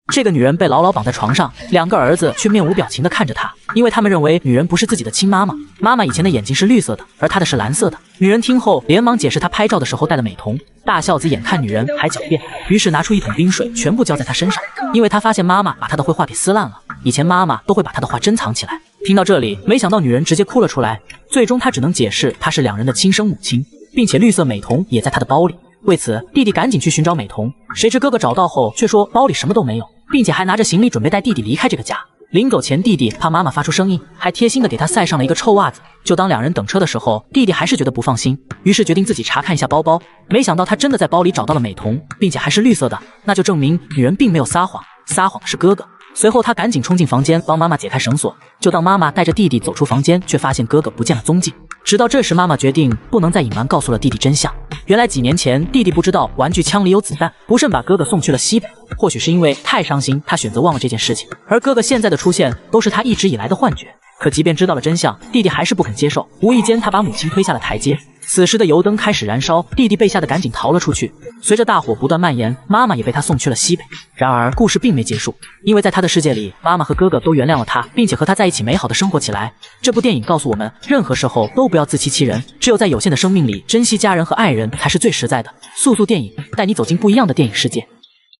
这个女人被牢牢绑在床上，两个儿子却面无表情地看着她，因为他们认为女人不是自己的亲妈妈。妈妈以前的眼睛是绿色的，而她的是蓝色的。女人听后连忙解释她拍照的时候戴了美瞳。大孝子眼看女人还狡辩，于是拿出一桶冰水全部浇在她身上，因为他发现妈妈把她的绘画给撕烂了。以前妈妈都会把她的画珍藏起来。听到这里，没想到女人直接哭了出来。最终她只能解释她是两人的亲生母亲，并且绿色美瞳也在她的包里。为此，弟弟赶紧去寻找美瞳，谁知哥哥找到后却说包里什么都没有，并且还拿着行李准备带弟弟离开这个家。临走前，弟弟怕妈妈发出声音，还贴心的给他塞上了一个臭袜子。就当两人等车的时候，弟弟还是觉得不放心，于是决定自己查看一下包包。没想到他真的在包里找到了美瞳，并且还是绿色的，那就证明女人并没有撒谎，撒谎的是哥哥。随后他赶紧冲进房间帮妈妈解开绳索，就当妈妈带着弟弟走出房间，却发现哥哥不见了踪迹。直到这时，妈妈决定不能再隐瞒，告诉了弟弟真相。原来几年前，弟弟不知道玩具枪里有子弹，不慎把哥哥送去了西北。或许是因为太伤心，他选择忘了这件事情。而哥哥现在的出现，都是他一直以来的幻觉。可即便知道了真相，弟弟还是不肯接受。无意间，他把母亲推下了台阶。此时的油灯开始燃烧，弟弟被吓得赶紧逃了出去。随着大火不断蔓延，妈妈也被他送去了西北。然而故事并没结束，因为在他的世界里，妈妈和哥哥都原谅了他，并且和他在一起美好的生活起来。这部电影告诉我们，任何时候都不要自欺欺人，只有在有限的生命里珍惜家人和爱人才是最实在的。速速电影带你走进不一样的电影世界。